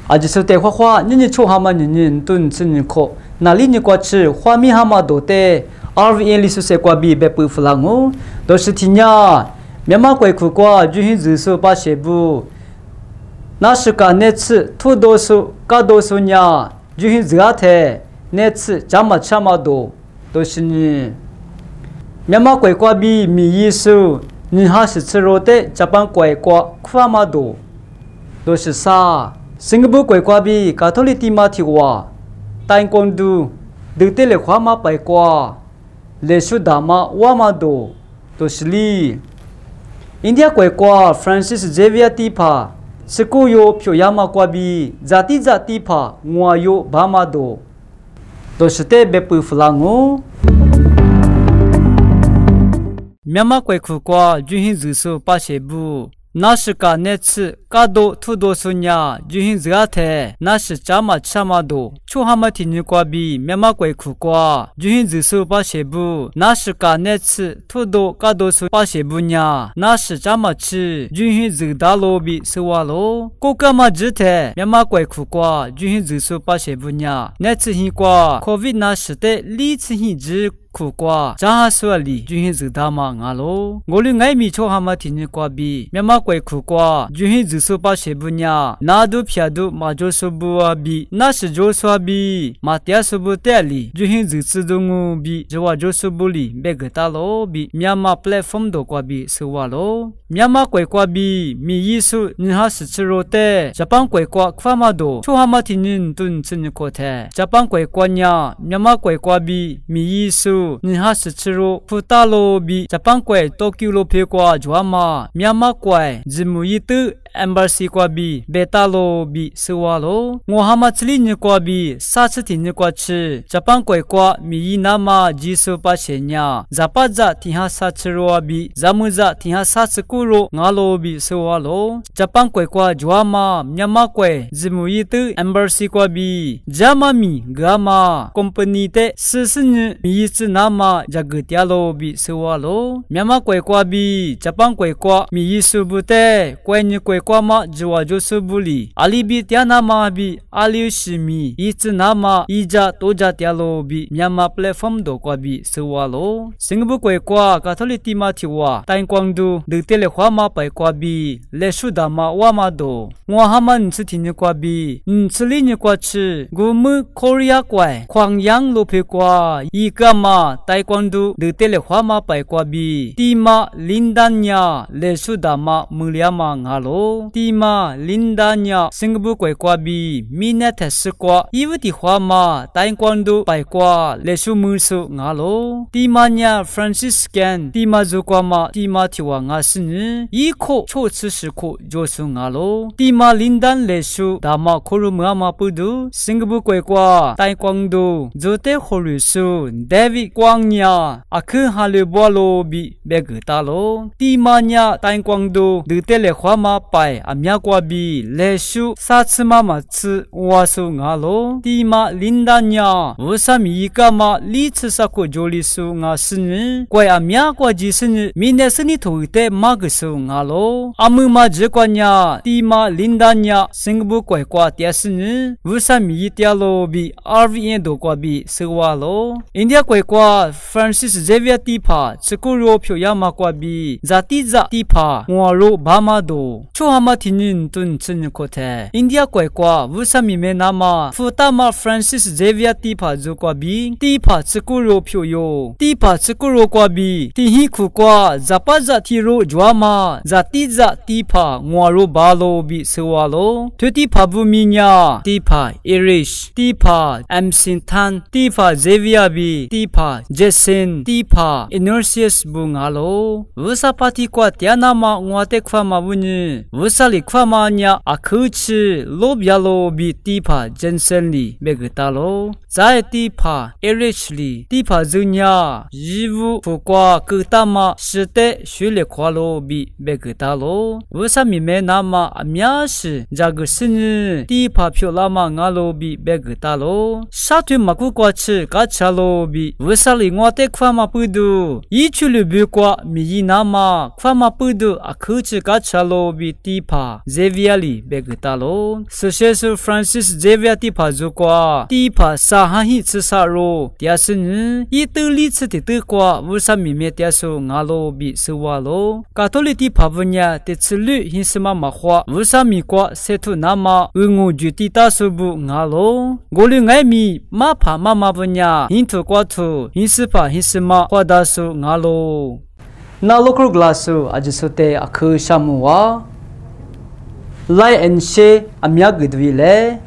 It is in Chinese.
阿吉说得花，你抽蛤蟆你炖吃你口，哪里你过吃花米蛤蟆多的，RVN 里说些瓜比别不弗朗哦，都是听呀，面嘛贵苦瓜，就很热手把些不，那是个那次土多数，搞多数呀，就很热的，那次加嘛吃嘛多，都是你，面嘛贵瓜比米意思，你还是吃肉的，加班贵瓜苦嘛多，都是啥？新加坡贵瓜比卡托里蒂马提瓦，但光度得得了花嘛白瓜，来说大嘛瓦嘛多，都是哩。印度贵瓜 Francis Xavier 蒂帕，是古有漂亚嘛瓜比，扎蒂帕我有巴嘛多，都是得别不弗朗哦。缅嘛贵苦瓜，就很热手把些不。那是个那次，嘎多土多数呀，就很热的，那是加嘛吃嘛多，出哈嘛听你瓜比，面嘛贵苦瓜，就很热手把些不，那是个那次，土多嘎多数把些不呀，那是加嘛吃，就很热大罗比是哇咯，国家嘛知的，面嘛贵苦瓜，就很热手把些不呀，那次很瓜 ，COVID 那是的，历次很知。苦瓜，加说里就很热大嘛啊咯，我哩爱米抽哈嘛听你瓜比，面嘛贵苦瓜，就很热手把些不呀，那都偏都嘛就说不啊比，那是就说比，嘛点说不得里，就很热自动我比，就话就说不里，别个大咯比，面嘛 platform 都瓜比是话咯，面嘛贵瓜比，米意思你还是吃肉的，加班贵瓜夸嘛多，抽哈嘛听你炖吃你口的，加班贵瓜呀，面嘛贵瓜比，米意思。你还是吃肉，葡萄罗比，加班贵多kilo罗皮瓜，抓嘛，面嘛贵，字母一对。embassy 瓜比，贝塔罗比是话咯，我哈嘛吃里你瓜比，啥次听你瓜吃，加班贵瓜，米伊那嘛技术把些呀，咋巴咋听下啥吃肉比，咋么咋听下啥吃苦肉，我罗比是话咯，加班贵瓜抓嘛，面嘛贵，字母一对 embassy 瓜比，加嘛米噶嘛 company 的，是你米一次那嘛加个点罗比是话咯，面嘛贵瓜比，加班贵瓜，米一数不得，贵你贵。kwa ma jwa josu buli ali bi tia na ma bi ali shimi itz na ma ija toja tia lo bi myama platform do kwa bi sewa lo singbu kwe kwa catholic ti ma thiwa tain kwang du de tele khwa ma pai kwa bi le shu da ma wa ma do ngwa ha man chi thi ni kwa bi chli ni kwa chi gu mu korea kwa khwang yang lo phe kwa yi ka ma tai kwang du de tele khwa ma pai kwa bi ti ma lindan nya le shu da ma mulya ma nga lo蒂玛林达鸟，新加坡贵瓜比，米奈特斯瓜，伊乌蒂花嘛，大光都白瓜，来数木数牙咯。蒂玛鸟 Franciscan， 蒂玛做瓜嘛，蒂玛提瓦牙是呢，一口初次时刻就数牙咯。蒂玛林丹来数，大马可鲁姆嘛不读，新加坡贵瓜，大光都做得好律数 ，David 光鸟，阿克哈利波罗比，别个大咯。蒂玛鸟大光都，得得来花嘛白。阿苗瓜比来数三次妈妈吃我数牙咯，蒂玛林达鸟，为啥米一个嘛？里次啥个就里数牙是呢？怪阿苗瓜就是呢，明天是你头的马个数牙咯，阿姆嘛这个鸟，蒂玛林达鸟，新加坡怪瓜的是呢？为啥米一条咯比 RVN 多瓜比是话咯？印度怪瓜 Francis Xavier 地帕，这个肉票亚马瓜比，咋地帕，我肉巴马多。哈嘛听你炖吃你口的，印度怪瓜，为啥咪没那么？福大马 Francis Xavier 地帕做瓜比，地帕吃苦肉票哟，地帕吃苦肉瓜比，地hi苦瓜，咋巴咋提肉抓嘛，咋地帕我肉巴罗比是话咯，对地帕不米呀，地帕 Irish， 地帕 Amsintan， 地帕 Xavier 比，地帕 Jason， 地帕 Inertius 不牙咯，为啥巴提瓜点那么我得夸嘛不呢？为啥里夸嘛呀？阿口吃罗比亚罗比地帕真生里别个大咯，在地帕 Irish 里地帕中呀，义务不qua个大嘛是的学历夸罗比别个大咯，为啥咪没那么阿苗是这个是呢？地帕漂亮嘛阿罗比别个大咯，沙堆马古瓜吃嘎吃罗比，为 Vesali ngote kwama pudu ichulu bukwa miyinama kwama pudu akhuchi kachalo bi tipa Xavier begutalo Successor Francis Xavier tipa zukwa tipa sahahi tsaro tiasun ituli tsiti kwa wusami me tiasu ngalo bi suwalo Catholic tipa vunya tetsulu hinsima mahwa wusami kwa setu nama ungu jutita subu ngalo golu ngai mi mapha mama vunya hintu kwa tu hinsipa hinsima kwadasu ngalo na local glasu ajisote akhu shamuwa lai and she amya gudwile